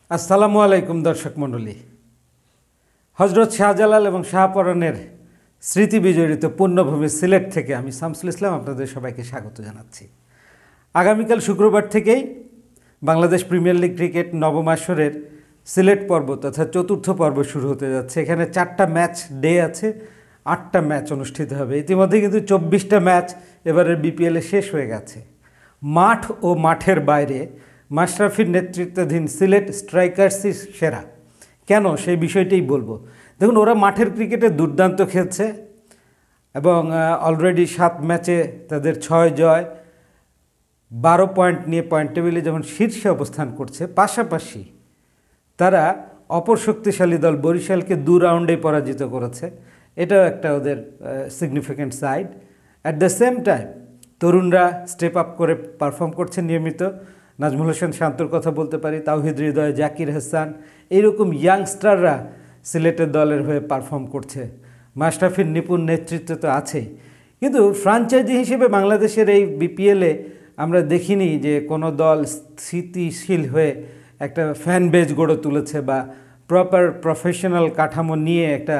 আসসালামু আলাইকুম দর্শক মণ্ডলী। হজরত শাহজালাল এবং শাহপরানের স্মৃতি বিজড়িত পুণ্যভূমি সিলেট থেকে আমি শামসুল ইসলাম আপনাদের সবাইকে স্বাগত জানাচ্ছি। আগামীকাল শুক্রবার থেকেই বাংলাদেশ প্রিমিয়ার লিগ ক্রিকেট নবম আসরের সিলেট পর্ব তথা চতুর্থ পর্ব শুরু হতে যাচ্ছে। এখানে 4টা ম্যাচ ডে আছে, 8টা ম্যাচ অনুষ্ঠিত হবে। ইতিমধ্যে কিন্তু 24টা ম্যাচ এবারের বিপিএলে শেষ হয়ে গেছে। মাঠ ও মাঠের বাইরে মাশরাফির নেতৃত্বাধীন সিলেট স্ট্রাইকার্সই সেরা। কেন, সেই বিষয়টাই বলবো। দেখুন, ওরা মাঠের ক্রিকেটে দুর্দান্ত খেলছে এবং অলরেডি 7 ম্যাচে তাদের 6 জয়, 12 পয়েন্ট নিয়ে পয়েন্ট টেবিলে যেমন শীর্ষে অবস্থান করছে, পাশাপাশি তারা অপর শক্তিশালী দল বরিশালকে 2 রাউন্ডেই পরাজিত করেছে। এটাও একটা ওদের significant side. At the same time তরুণরা স্টেপ আপ করে পারফর্ম করছে নিয়মিত। নাজমুল হোসেন শান্তর কথা বলতে পারি, তাওহিদ হৃদয়, জাকির হাসান, এইরকম ইয়াংস্টাররা সিলেটের দলের হয়ে পারফর্ম করছে। মাশরাফির নিপুণ নেতৃত্ব তো আছেই, কিন্তু ফ্রাঞ্চাইজি হিসেবে বাংলাদেশের এই বিপিএলে আমরা দেখিনি যে কোনো দল স্থিতিশীল হয়ে একটা ফ্যান বেজ গড়ে তুলেছে বা প্রপার প্রফেশনাল কাঠামো নিয়ে একটা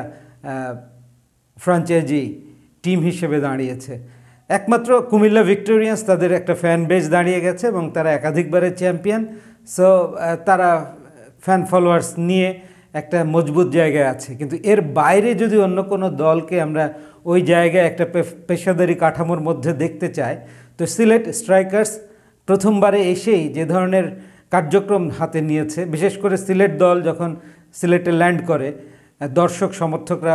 ফ্রাঞ্চাইজি টিম হিসেবে দাঁড়িয়েছে। একমাত্র কুমিল্লা ভিক্টোরিয়ান্স তাদের একটা ফ্যান বেজ দাঁড়িয়ে গেছে এবং তারা একাধিকবারের চ্যাম্পিয়ন। সো তারা ফ্যান ফলোয়ার্স নিয়ে একটা মজবুত জায়গায় আছে। কিন্তু এর বাইরে যদি অন্য কোনো দলকে আমরা ওই জায়গায় একটা পেশাদারি কাঠামোর মধ্যে দেখতে চাই, তো সিলেট স্ট্রাইকার্স প্রথমবারে এসেই যে ধরনের কার্যক্রম হাতে নিয়েছে, বিশেষ করে সিলেট দল যখন সিলেটে ল্যান্ড করে, দর্শক সমর্থকরা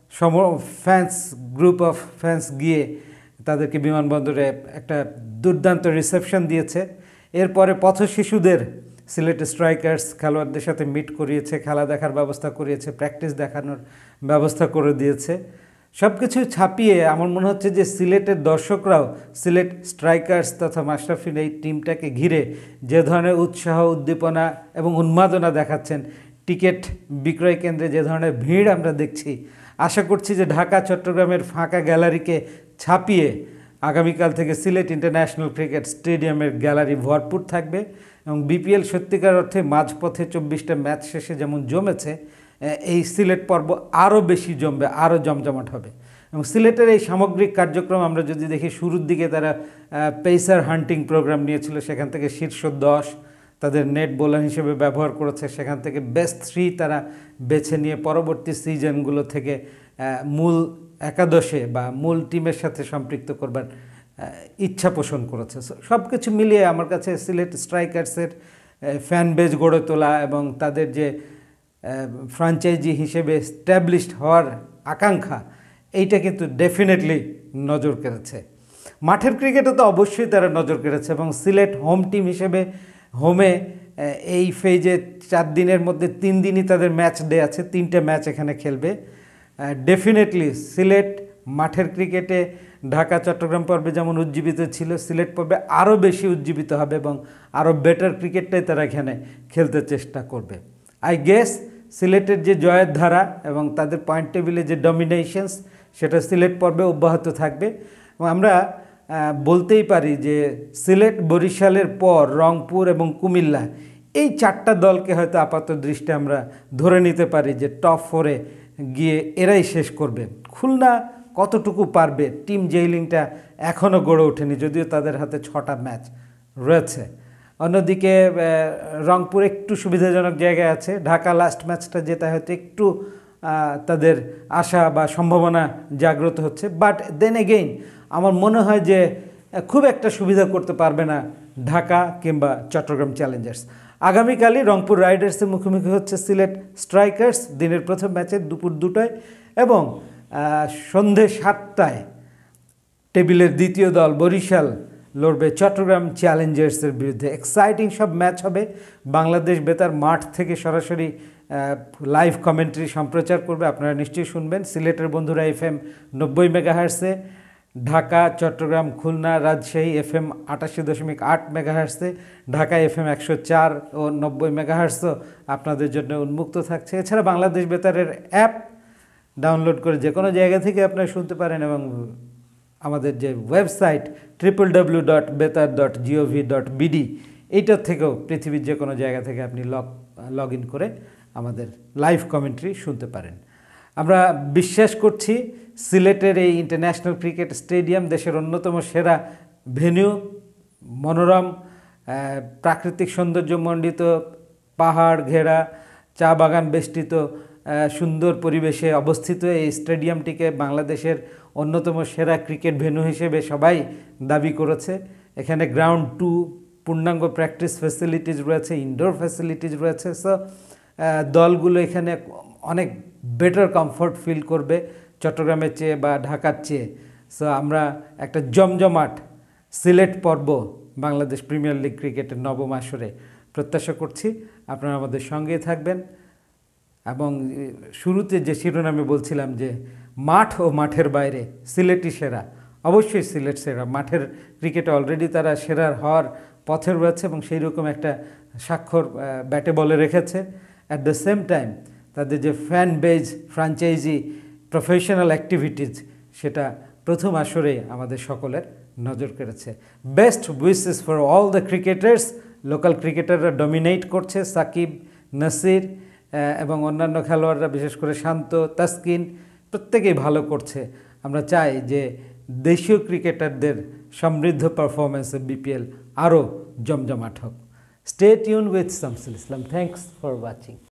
ফ্যান্স গ্রুপ অফ ফ্যান্স গিয়ে তাদেরকে বিমানবন্দরে একটা দুর্দান্ত রিসেপশন দিয়েছে। এরপরে পথশিশুদের সিলেট স্ট্রাইকার্স খেলোয়াড়দের সাথে মিট করিয়েছে, খেলা দেখার ব্যবস্থা করিয়েছে, প্র্যাকটিস দেখানোর ব্যবস্থা করে দিয়েছে। সব কিছু ছাপিয়ে আমার মনে হচ্ছে যে সিলেটের দর্শকরাও সিলেট স্ট্রাইকার্স তথা মাশরাফির এই টিমটাকে ঘিরে যে ধরনের উৎসাহ, উদ্দীপনা এবং উন্মাদনা দেখাচ্ছেন, টিকিট বিক্রয় কেন্দ্রে যে ধরনের ভিড় আমরা দেখছি, আশা করছি যে ঢাকা চট্টগ্রামের ফাঁকা গ্যালারিকে ছাপিয়ে আগামীকাল থেকে সিলেট ইন্টারন্যাশনাল ক্রিকেট স্টেডিয়ামের গ্যালারি ভরপুর থাকবে এবং বিপিএল সত্যিকার অর্থে মাঝপথে 24টা ম্যাচ শেষে যেমন জমেছে, এই সিলেট পর্ব আরও বেশি জমবে, আরও জমজমাট হবে। এবং সিলেটের এই সামগ্রিক কার্যক্রম আমরা যদি দেখি, শুরুর দিকে তারা পেসার হান্টিং প্রোগ্রাম নিয়েছিল, সেখান থেকে শীর্ষ 10 তাদের নেট বোলার হিসেবে ব্যবহার করেছে, সেখান থেকে বেস্ট 3 তারা বেছে নিয়ে পরবর্তী সিজনগুলো থেকে মূল একাদশে বা মূল টিমের সাথে সম্পৃক্ত করবার ইচ্ছা পোষণ করেছে। সব কিছু মিলিয়ে আমার কাছে সিলেট স্ট্রাইকার্সের ফ্যান বেজ গড়ে তোলা এবং তাদের যে ফ্র্যাঞ্চাইজি হিসেবে এস্টাবলিশড হওয়ার আকাঙ্ক্ষা, এইটা কিন্তু ডেফিনেটলি নজর কেড়েছে। মাঠের ক্রিকেটে তো অবশ্যই তারা নজর কেড়েছে এবং সিলেট হোম টিম হিসেবে হোমে এই ফেজে 4 দিনের মধ্যে 3 দিনই তাদের ম্যাচ ডে আছে, 3টে ম্যাচ এখানে খেলবে। ডেফিনেটলি সিলেট মাঠের ক্রিকেটে ঢাকা চট্টগ্রাম পর্বে যেমন উজ্জীবিত ছিল, সিলেট পর্বে আরও বেশি উজ্জীবিত হবে এবং আরও বেটার ক্রিকেটটাই তারা এখানে খেলতে চেষ্টা করবে। আই গেস সিলেটের যে জয়ের ধারা এবং তাদের পয়েন্ট টেবিলে যে ডমিনেশনস, সেটা সিলেট পর্বে অব্যাহত থাকবে। এবং আমরা বলতেই পারি যে সিলেট, বরিশালের পর রংপুর এবং কুমিল্লা, এই 4টা দলকে হয়তো আপাত দৃষ্টি আমরা ধরে নিতে পারি যে টপ 4-এ গিয়ে এরাই শেষ করবে। খুলনা কতটুকু পারবে, টিম জেইলিংটা এখনও গড়ে ওঠেনি, যদিও তাদের হাতে 6টা ম্যাচ রয়েছে। অন্যদিকে রংপুর একটু সুবিধাজনক জায়গায় আছে, ঢাকা লাস্ট ম্যাচটা জেতা হয়তো একটু তাদের আশা বা সম্ভাবনা জাগ্রত হচ্ছে। বাট দেন এগেইন আমার মনে হয় যে খুব একটা সুবিধা করতে পারবে না ঢাকা কিংবা চট্টগ্রাম চ্যালেঞ্জার্স। আগামীকালই রংপুর রাইডার্সের মুখোমুখি হচ্ছে সিলেট স্ট্রাইকার্স দিনের প্রথম ম্যাচে দুপুর 2টায়, এবং সন্ধে 7টায় টেবিলের দ্বিতীয় দল বরিশাল লড়বে চট্টগ্রাম চ্যালেঞ্জার্সের বিরুদ্ধে। এক্সাইটিং সব ম্যাচ হবে। বাংলাদেশ বেতার মাঠ থেকে সরাসরি লাইভ কমেন্ট্রি সম্প্রচার করবে, আপনারা নিশ্চয়ই শুনবেন। সিলেটের বন্ধুরা FM 90 মেগাহার্টসে, Dhaka, Chittagong, Khulna, Rajshahi FM 88.8 মেগাহার্টসে, Dhaka FM 104 ও 90 মেগাহার্টসও আপনাদের জন্য উন্মুক্ত থাকছে। এছাড়া বাংলাদেশ বেতারের অ্যাপ ডাউনলোড করে যে কোনো জায়গা থেকে আপনারা শুনতে পারেন এবং আমাদের যে ওয়েবসাইট www.betar.gov.bd এইটার থেকেও পৃথিবীর যে কোনো জায়গা থেকে আপনি লগ ইন করে আমাদের লাইভ কমেন্ট্রি শুনতে পারেন। আমরা বিশ্বাস করছি সিলেটের এই ইন্টারন্যাশনাল ক্রিকেট স্টেডিয়াম দেশের অন্যতম সেরা ভেন্যু, মনোরম প্রাকৃতিক সৌন্দর্যমণ্ডিত, পাহাড় ঘেরা, চা বাগান বেষ্টিত সুন্দর পরিবেশে অবস্থিত এই স্টেডিয়ামটিকে বাংলাদেশের অন্যতম সেরা ক্রিকেট ভেন্যু হিসেবে সবাই দাবি করেছে। এখানে গ্রাউন্ড 2 পূর্ণাঙ্গ প্র্যাকটিস ফ্যাসিলিটিস রয়েছে, ইনডোর ফ্যাসিলিটিস রয়েছে। সো দলগুলো এখানে অনেক বেটার কমফোর্ট ফিল করবে চট্টগ্রামের চেয়ে বা ঢাকার চেয়ে। সো আমরা একটা জমজমাট সিলেট পর্ব বাংলাদেশ প্রিমিয়ার লিগ ক্রিকেটের নবম আসরে প্রত্যাশা করছি। আপনারা আমাদের সঙ্গেই থাকবেন। এবং শুরুতে যে শিরোনামে বলছিলাম যে মাঠ ও মাঠের বাইরে সিলেটই সেরা, অবশ্যই সিলেট সেরা। মাঠের ক্রিকেটে অলরেডি তারা সেরার হওয়ার পথে রয়েছে এবং সেই রকম একটা স্বাক্ষর ব্যাটে বলে রেখেছে। অ্যাট দ্য সেম টাইম তাদের যে fan base, franchise, professional activities, সেটা প্রথম আসরে আমাদের সকলের নজর কেড়েছে। Best wishes for all the cricketers. Local ক্রিকেটাররা ডমিনেট করছে, সাকিব, নাসির এবং অন্যান্য খেলোয়াড়রা, বিশেষ করে শান্ত, তাসকিন, প্রত্যেকেই ভালো করছে। আমরা চাই যে দেশীয় ক্রিকেটারদের সমৃদ্ধ পারফরমেন্সে বিপিএল আরও জমজমাট হোক। Stay tune with Shamsul Islam. Thanks for watching.